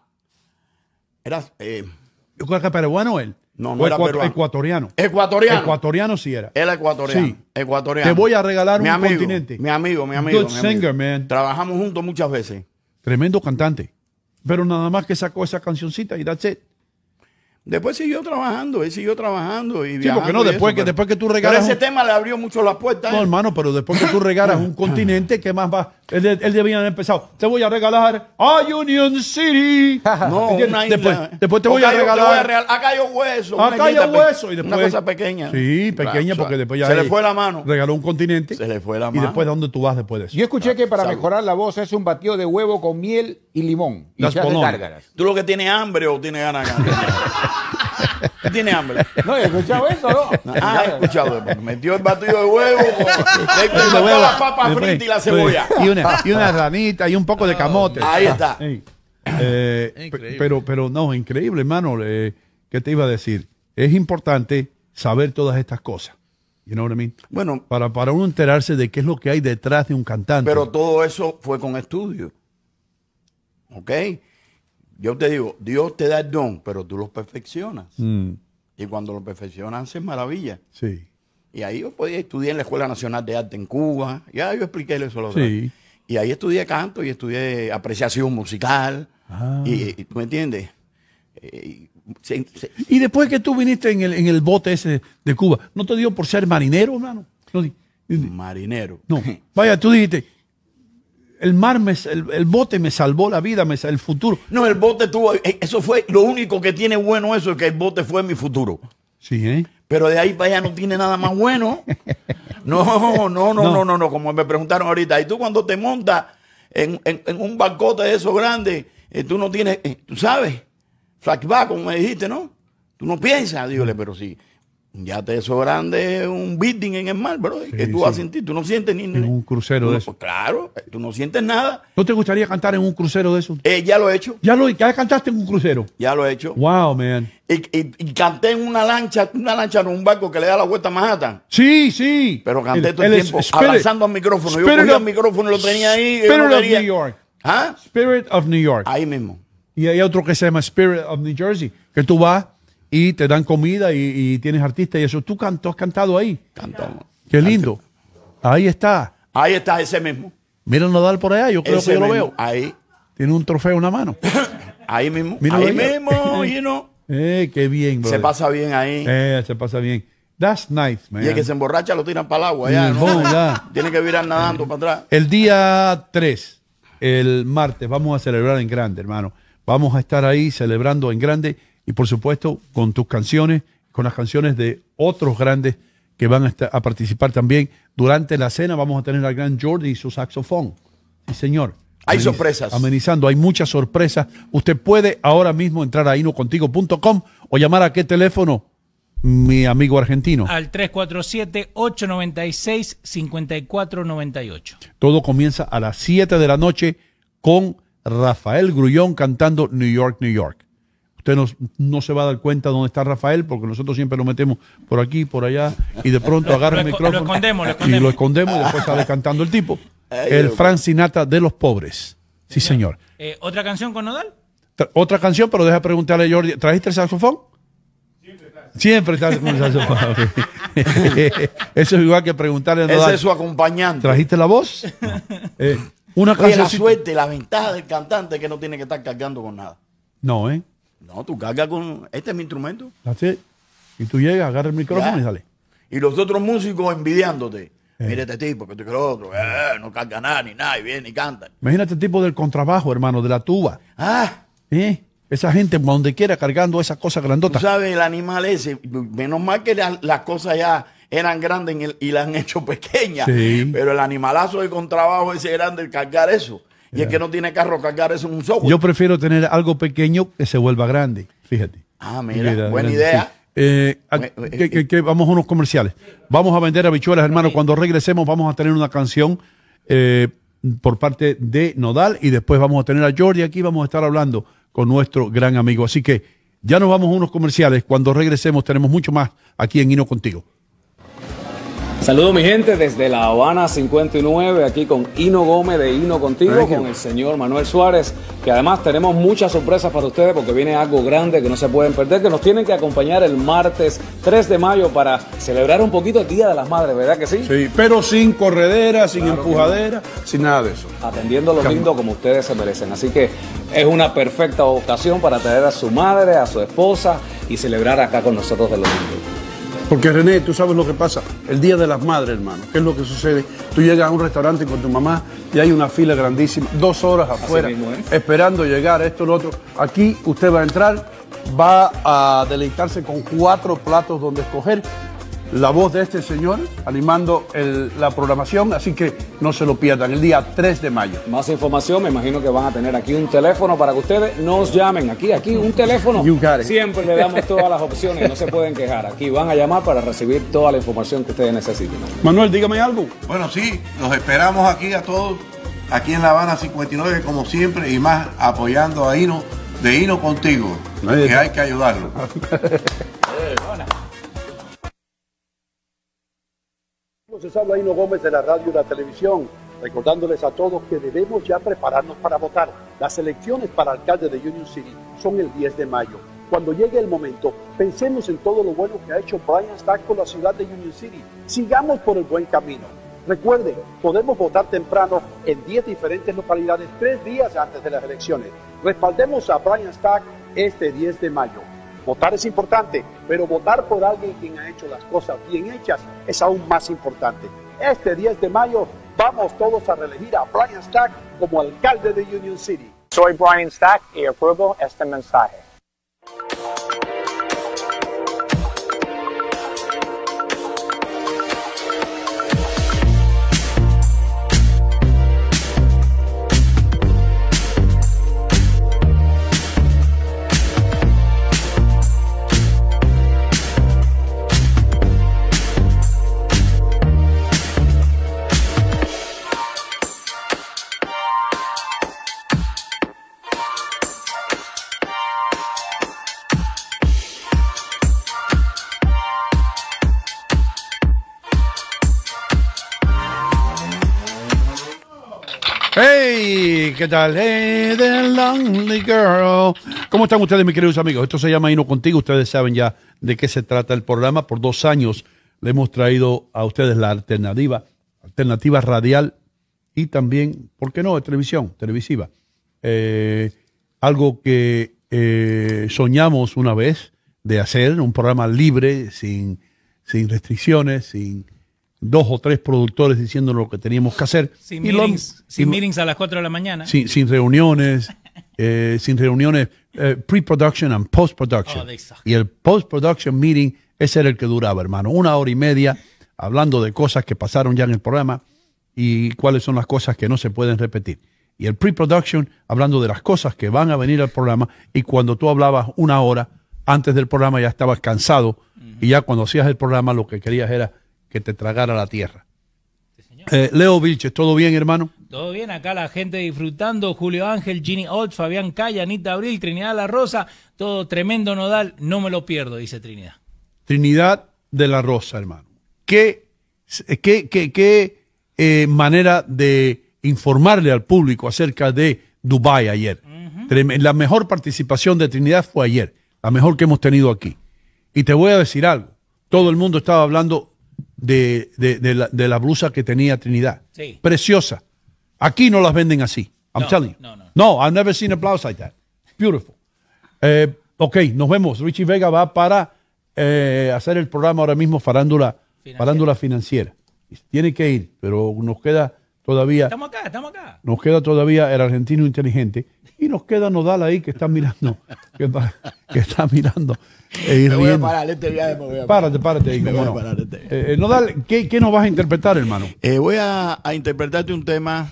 B: Yo creo que peruano él.
A: No,
B: O
A: era peruano.
B: ecuatoriano.
A: ecuatoriano.
B: Ecuatoriano sí era.
A: Él es ecuatoriano.
B: Sí.
A: Ecuatoriano.
B: Te voy a regalar
A: Mi
B: un
A: amigo,
B: continente.
A: Mi amigo.
B: Good
A: mi amigo.
B: singer, man.
A: Trabajamos juntos muchas veces.
B: Tremendo cantante. Pero nada más que sacó esa cancioncita y that's it.
A: Después siguió trabajando, él siguió trabajando y
B: Sí,
A: viajando
B: porque no,
A: y
B: después
A: eso,
B: que tú
A: pero
B: regalas
A: ese
B: un-
A: tema le abrió mucho las puertas.
B: No, hermano, pero después que tú regalas un continente, ¿qué más va? Él debía haber empezado. Te voy a regalar a Union City.
A: No,
B: ¿Entiendes?
A: una isla.
B: Después te voy a regalar.
A: Acá hay hueso.
B: Acá hay hueso. Y después,
A: una cosa pequeña.
B: Sí, pequeña,
A: Claro,
B: porque después ya
A: se le
B: ahí
A: fue la mano.
B: regaló un continente.
A: Se le fue la
B: Y
A: mano.
B: después, ¿a dónde tú vas después de eso?
E: Yo escuché que para
A: Salud.
E: mejorar la voz es un batido de huevo con miel y limón. Y
B: Las
E: se hace
B: polonas.
E: gárgaras.
A: ¿Tú lo que tienes hambre o tienes ganas de ganar? ¿Tú tienes hambre?
E: No, he escuchado eso, ¿no?
A: Ah, he escuchado. Metió el batido de huevo, le
B: De
A: sacó
B: huevo.
A: la papa
B: Después-
A: frita y la cebolla.
B: Y una ranita y un poco de camote.
A: Ahí está.
B: Ey.
H: Increíble.
B: Pero no, increíble, hermano. ¿Qué te iba a decir? Es importante saber todas estas cosas. You know what I mean?
A: Bueno,
B: Para uno enterarse de qué es lo que hay detrás de un cantante.
A: pero todo eso fue con estudio. ¿Ok? Yo te digo, Dios te da el don, pero tú lo perfeccionas.
B: Mm,
A: Y cuando lo perfeccionas, haces maravilla.
B: sí.
A: Y ahí yo podía estudiar en la Escuela Nacional de Arte en Cuba. Ya yo expliqué eso la otra
B: Sí.
A: vez. Y ahí estudié canto y estudié apreciación musical.
B: Ah.
A: Y ¿tú me entiendes?
B: Y después que tú viniste en el bote ese de Cuba, ¿no te dio por ser marinero, hermano?
A: Marinero.
B: No. Vaya, tú dijiste, el mar, el bote me salvó la vida, el futuro.
A: No, el bote tuvo, eso fue lo único que tiene bueno eso, es que el bote fue mi futuro.
B: Sí, ¿eh?
A: Pero de ahí para allá no tiene nada más bueno. No, como me preguntaron ahorita. Y tú cuando te montas en un barcote de esos grandes, tú no tienes, tú sabes, flashback, como me dijiste, ¿no? Tú no piensas, dígole, pero sí. Ya te eso grande es un building en el mar, bro. ¿Qué tú vas a sentir? Tú no sientes ni
B: En un crucero de eso.
A: Pues claro, tú no sientes nada.
B: ¿No te gustaría cantar en un crucero de eso?
A: Ya lo he hecho,
B: ¿Ya cantaste en un crucero?
A: ya lo he hecho.
B: Wow, man.
A: Y canté en una lancha, no, un barco que le da la vuelta a Manhattan.
B: Sí, sí.
A: Pero canté todo el
B: es
A: tiempo
B: Spirit-
A: avanzando al micrófono. Yo
B: Spirit
A: cogía
B: of-
A: el micrófono y lo tenía ahí. yo
B: Spirit
A: no
B: of
A: quería.
B: New York.
A: ¿Ah?
B: Spirit of New York.
A: Ahí mismo.
B: Y hay otro que se llama Spirit of New Jersey, que tú vas y te dan comida y tienes artistas y eso. Tú has cantado ahí.
A: Cantamos.
B: Qué lindo. Ahí está.
A: Ahí está ese mismo.
B: Mira el Nodal por allá, yo creo
A: Ese
B: que yo lo
A: mismo.
B: veo.
A: Ahí.
B: Tiene un trofeo en la mano.
A: Ahí mismo.
B: Míralo
A: ahí
B: ahí.
A: mismo, you know.
B: Qué bien, bro.
A: Se pasa bien ahí.
B: Se pasa bien. That's nice, man.
A: Y el que se emborracha lo tiran para el agua. Ya, ¿no?
B: Boom, ya.
A: Tiene que virar nadando para atrás.
B: El día 3, el martes, vamos a celebrar en grande, hermano. Vamos a estar ahí celebrando en grande y, por supuesto, con tus canciones, con las canciones de otros grandes que van a participar también. Durante la cena vamos a tener al gran Jordi y su saxofón. Sí, señor.
A: Hay sorpresas.
B: Amenizando, hay muchas sorpresas. Usted puede ahora mismo entrar a inocontigo.com o llamar a qué teléfono, mi amigo argentino.
D: Al 347-896-5498.
B: Todo comienza a las 7 de la noche con Rafael Grullón cantando New York, New York. Usted no se va a dar cuenta dónde está Rafael porque nosotros siempre lo metemos por aquí, por allá y de pronto agarra el
D: Lo
B: micrófono
D: escondemos, lo
B: y
D: escondemos.
B: lo escondemos y después sale cantando el tipo. El Frank Sinatra de los pobres. Sí, señor.
D: ¿Otra canción con Nodal?
B: Otra canción, pero deja preguntarle a Jordi, ¿trajiste el saxofón? Siempre está con el saxofón. Ok. Eso es igual que preguntarle a
A: Ese
B: Nodal,
A: es su acompañante.
B: ¿trajiste la voz? Una
A: Oye, la
B: canción.
A: suerte, la ventaja del cantante es que no tiene que estar cargando con nada.
B: No, ¿eh?
A: No, tú cargas con... Este es mi instrumento.
B: That's it. Y tú llegas, agarra el micrófono
A: Ya.
B: y sale.
A: Y los otros músicos envidiándote. Mira este tipo, que este que lo otro. No carga nada ni nada y viene y canta.
B: Imagínate el tipo del contrabajo, hermano, de la tuba.
A: Ah,
B: Esa gente, donde quiera, cargando esas cosas
A: tú
B: grandotas.
A: sabes, el animal ese, menos mal que las cosas ya eran grandes y las han hecho pequeñas.
B: Sí.
A: Pero el animalazo de contrabajo ese grande, el cargar eso. Y el que no tiene carro, cargar eso en un software.
B: Yo prefiero tener algo pequeño que se vuelva grande. Fíjate.
A: Ah, mira,
B: Mira,
A: buena
B: grande,
A: idea.
B: sí. que vamos a unos comerciales. Vamos a vender habichuelas, hermano. Cuando regresemos vamos a tener una canción por parte de Nodal y después vamos a tener a Jordi aquí. Vamos a estar hablando con nuestro gran amigo. Así que ya nos vamos a unos comerciales. Cuando regresemos tenemos mucho más aquí en Hino Contigo.
I: Saludos mi gente desde La Habana 59, aquí con Hino Gómez de Hino Contigo, con el señor Manuel Suárez, que además tenemos muchas sorpresas para ustedes porque viene algo grande que no se pueden perder, que nos tienen que acompañar el martes 3 de mayo para celebrar un poquito el Día de las Madres, ¿verdad que sí?
B: Sí, pero sin corredera, sin empujadera, sin nada de eso.
I: Atendiendo lo lindo como ustedes se merecen, así que es una perfecta ocasión para traer a su madre, a su esposa y celebrar acá con nosotros de lo lindo.
B: Porque René, tú sabes lo que pasa, el Día de las Madres, hermano, ¿qué es lo que sucede? Tú llegas a un restaurante con tu mamá y hay una fila grandísima, 2 horas afuera, esperando llegar, esto, lo otro. Aquí usted va a entrar, va a deleitarse con 4 platos donde escoger. La voz de este señor animando la programación, así que no se lo pierdan, el día 3 de mayo.
I: Más información, me imagino que van a tener aquí un teléfono para que ustedes nos llamen. Aquí, un teléfono. Siempre le damos todas las opciones, no se pueden quejar. Aquí van a llamar para recibir toda la información que ustedes necesiten.
B: Manuel, dígame algo.
C: Bueno, sí, los esperamos aquí a todos, aquí en La Habana 59, como siempre, y más apoyando a Hino, de Hino Contigo, que hay que ayudarlo.
J: Les habla Hino Gómez de la radio y la televisión, recordándoles a todos que debemos ya prepararnos para votar. Las elecciones para alcalde de Union City son el 10 de mayo. Cuando llegue el momento, pensemos en todo lo bueno que ha hecho Brian Stack por la ciudad de Union City. Sigamos por el buen camino. Recuerden, podemos votar temprano en 10 diferentes localidades 3 días antes de las elecciones. Respaldemos a Brian Stack este 10 de mayo. Votar es importante, pero votar por alguien quien ha hecho las cosas bien hechas es aún más importante. Este 10 de mayo vamos todos a reelegir a Brian Stack como alcalde de Union City.
K: Soy Brian Stack y apruebo este mensaje.
B: Hey, ¿qué tal? Hey, the lonely girl. ¿Cómo están ustedes, mis queridos amigos? Esto se llama Hino Contigo. Ustedes saben ya de qué se trata el programa. Por 2 años le hemos traído a ustedes la alternativa radial y también, ¿por qué no?, televisiva. Algo que soñamos una vez de hacer, un programa libre, sin restricciones, sin 2 o 3 productores diciéndonos lo que teníamos que hacer.
D: Sin meetings a las 4 de la mañana.
B: Sin reuniones, pre-production and post-production. Y el post-production meeting, ese era el que duraba, hermano. 1 hora y media hablando de cosas que pasaron ya en el programa y cuáles son las cosas que no se pueden repetir. Y el pre-production hablando de las cosas que van a venir al programa, y cuando tú hablabas 1 hora antes del programa ya estabas cansado y ya cuando hacías el programa lo que querías era que te tragara la tierra. Sí, Leo Vilches, ¿todo bien, hermano?
D: Todo bien, acá la gente disfrutando. Julio Ángel, Ginny Ott, Fabián Calla, Anita Abril, Trinidad La Rosa, todo tremendo Nodal, no me lo pierdo, dice Trinidad.
B: Trinidad de la Rosa, hermano. ¿Qué manera de informarle al público acerca de Dubái ayer? La mejor participación de Trinidad fue ayer, la mejor que hemos tenido aquí. Y te voy a decir algo, todo el mundo estaba hablando de la blusa que tenía Trinidad. Sí. Preciosa. Aquí no las venden así. I'm telling you. No, I've never seen a blouse like that. Beautiful. Ok, nos vemos. Richie Vega va para hacer el programa ahora mismo, Farándula Financiera. Tiene que ir, pero nos queda todavía...
D: Estamos acá.
B: Nos queda todavía el argentino inteligente. Y nos queda Nodal ahí que está mirando. que está mirando.
A: Me voy a parar este viaje.
B: Párate ahí. Nodal, ¿qué nos vas a interpretar, hermano?
A: Voy a interpretarte un tema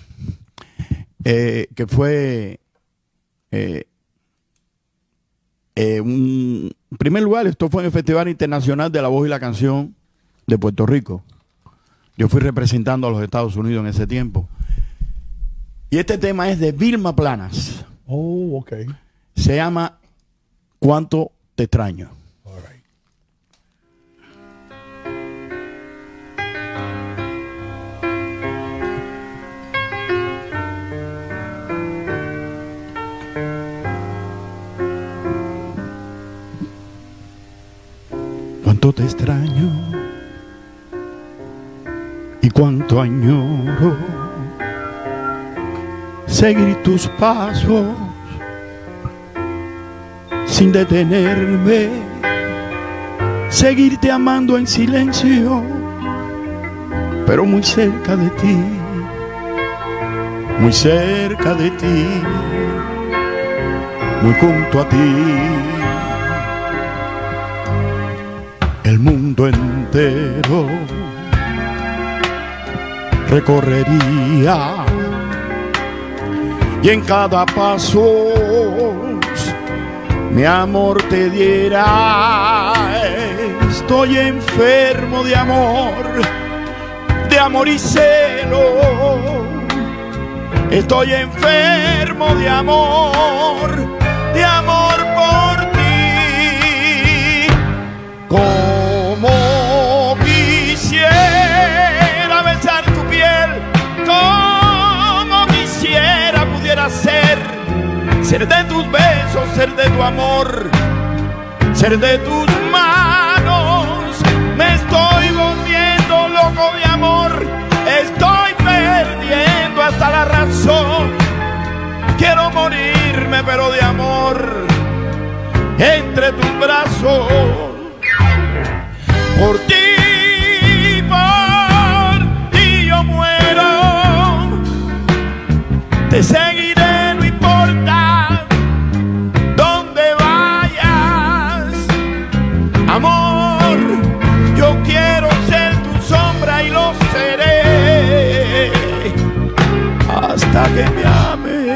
A: que fue un primer lugar, esto fue en el Festival Internacional de la Voz y la Canción de Puerto Rico. Yo fui representando a los Estados Unidos en ese tiempo. Y este tema es de Vilma Planas.
B: Oh, ok.
A: Se llama ¿Cuánto te extraño?
B: All right.
A: Cuánto te extraño y cuánto añoro seguir tus pasos sin detenerme, seguirte amando en silencio, pero muy cerca de ti, muy cerca de ti, muy junto a ti. El mundo entero recorrería y en cada paso mi amor te diera. Estoy enfermo de amor y celo. Estoy enfermo de amor por ti. Como quisiera besar tu piel, como quisiera pudiera ser de tus besos, ser de tu amor, ser de tus manos. Me estoy volviendo loco de amor, estoy perdiendo hasta la razón. Quiero morirme pero de amor entre tus brazos. Por ti yo muero, te seguiré, no importa dónde vayas. Amor, yo quiero ser tu sombra y lo seré hasta que me ames.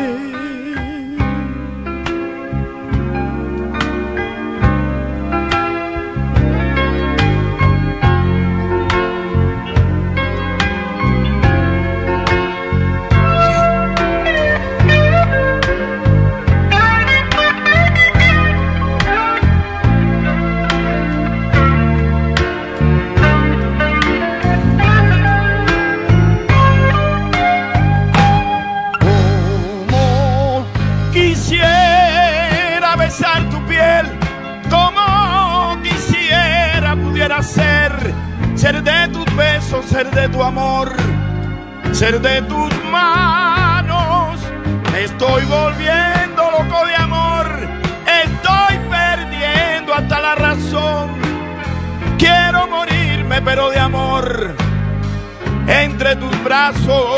A: Ser de tus besos, ser de tu amor, ser de tus manos. Me estoy volviendo loco de amor, estoy perdiendo hasta la razón. Quiero morirme pero de amor entre tus brazos.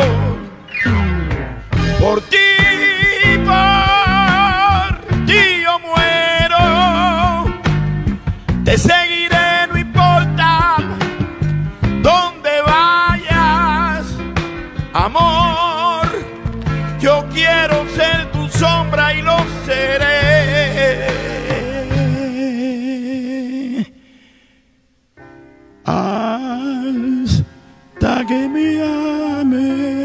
A: Por ti yo muero, te seguiré, no importa dónde vayas. Amor, yo quiero ser tu sombra y lo seré hasta que me ames.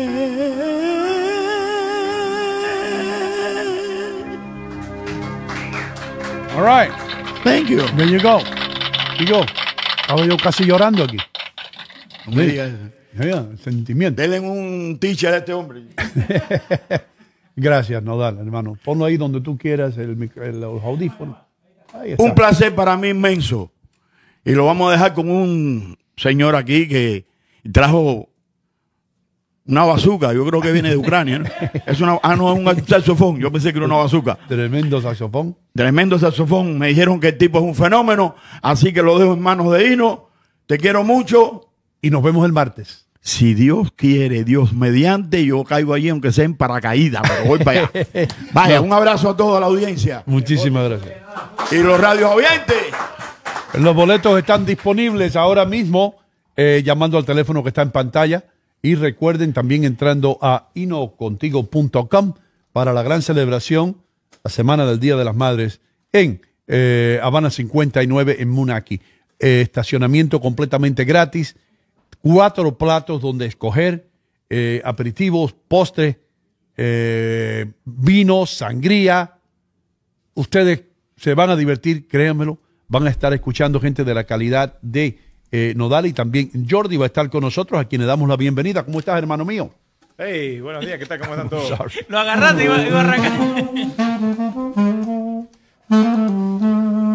B: All right.
A: Thank you.
B: There you go. Y yo, estaba yo casi llorando aquí.
A: No me digas
B: eso. Sentimiento.
A: Denle un teacher a este hombre.
B: Gracias, Nodal, hermano. Ponlo ahí donde tú quieras, los audífonos. Ahí está.
A: Un placer para mí inmenso. Y lo vamos a dejar con un señor aquí que trajo una bazooka. Yo creo que viene de Ucrania, ¿no? Es no, es un saxofón. Yo pensé que era una bazooka.
B: Tremendo saxofón.
A: Tremendo saxofón. Me dijeron que el tipo es un fenómeno. Así que lo dejo en manos de Hino. Te quiero mucho.
B: Y nos vemos el martes.
A: Si Dios quiere, Dios mediante, yo caigo allí aunque sea en paracaídas, pero voy para allá. Vaya, un abrazo a toda la audiencia.
B: Muchísimas gracias.
A: Y los radios oyentes.
B: Los boletos están disponibles ahora mismo, llamando al teléfono que está en pantalla. Y recuerden también entrando a inocontigo.com para la gran celebración, la Semana del Día de las Madres en Habana 59 en Munaki. Estacionamiento completamente gratis, 4 platos donde escoger, aperitivos, postres, vino, sangría. Ustedes se van a divertir, créanmelo. Van a estar escuchando gente de la calidad de Nodal, y también Jordi va a estar con nosotros, a quien le damos la bienvenida. ¿Cómo estás, hermano mío?
L: Hey, buenos días, ¿qué tal? ¿Cómo están todos?
D: Lo agarraste y iba a arrancar.